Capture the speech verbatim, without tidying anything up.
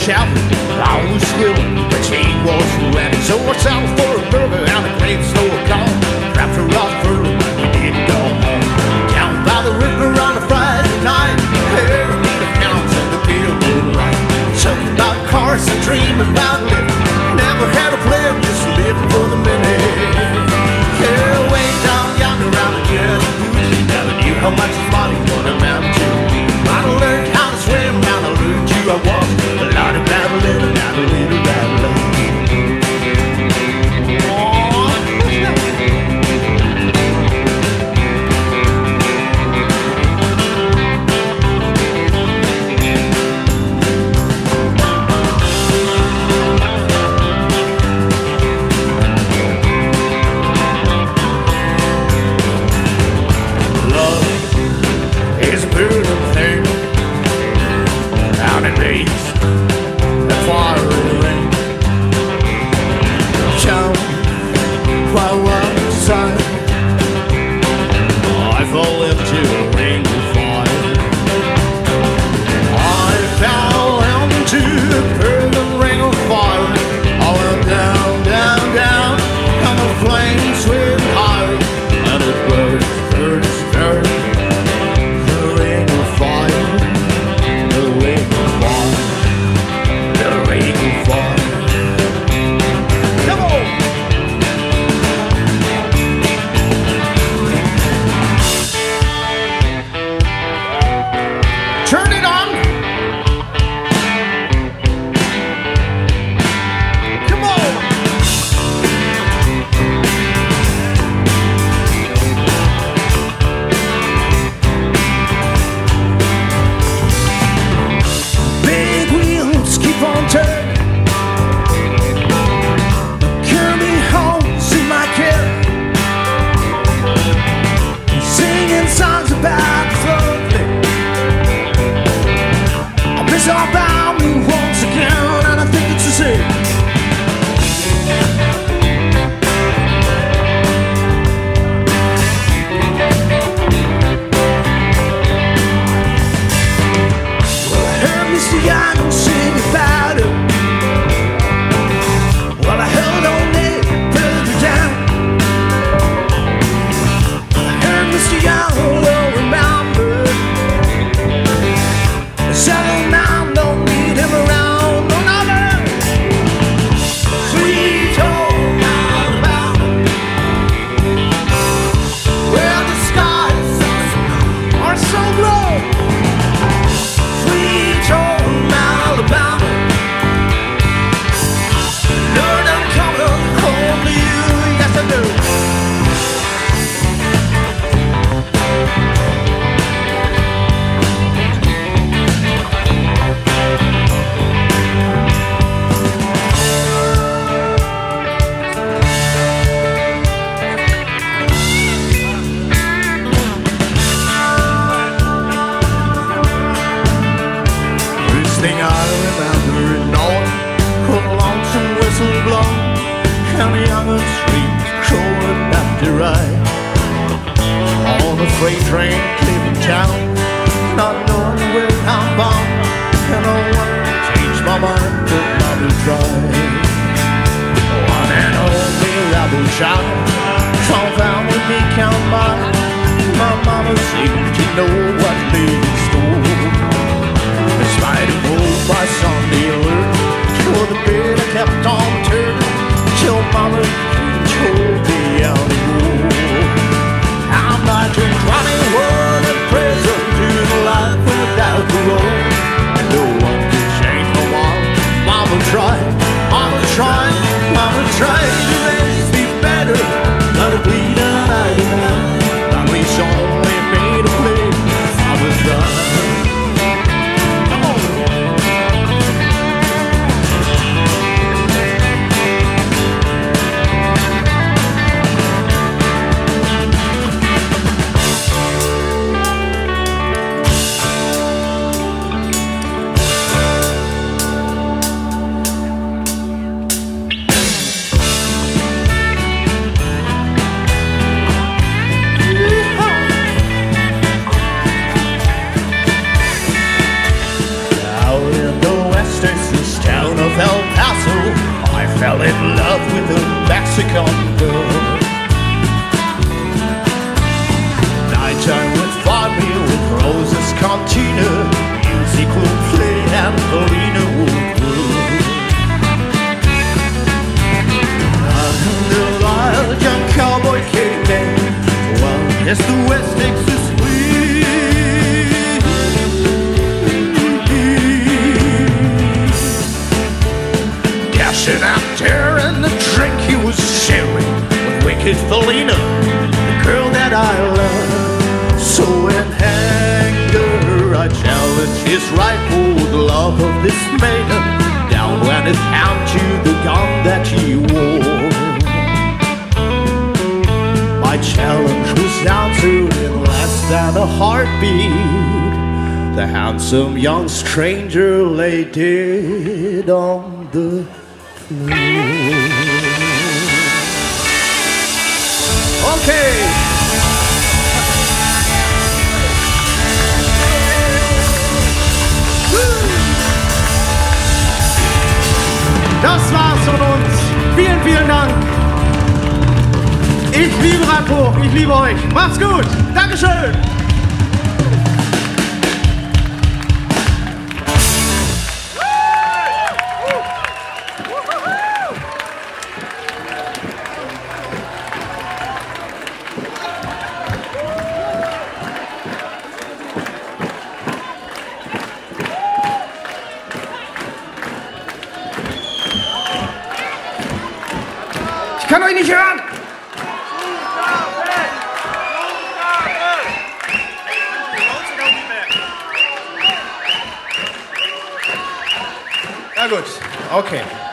shouting, I was willing, but she wasn't ready. So I settled for a burger and a great store call. Dropped her off early, but we didn't go home. Down by the river on a Friday night, heard me the counts and the feel good right. Something about cars and dreaming about living. Never had a plan, just living for the minute. Yeah, way down yonder around the Jersey Boots, never knew how much this body would amount to. I learned how to swim, and I learned you I was. A lot of battle, little battle, little battle. Yes, the West takes the sweet. Dashing out there and the drink he was sharing with wicked Felina, the girl that I love. So in anger I challenge his rightful love of this maiden. Down when it found you the gun that he wore. My challenge was answered in less than a heartbeat. The handsome young stranger lay dead on the floor. Okay. Das war's von uns. Vielen, vielen Dank. Ich liebe Radhoch, ich liebe euch. Macht's gut. Dankeschön. Ich kann euch nicht hören! Na gut, okay.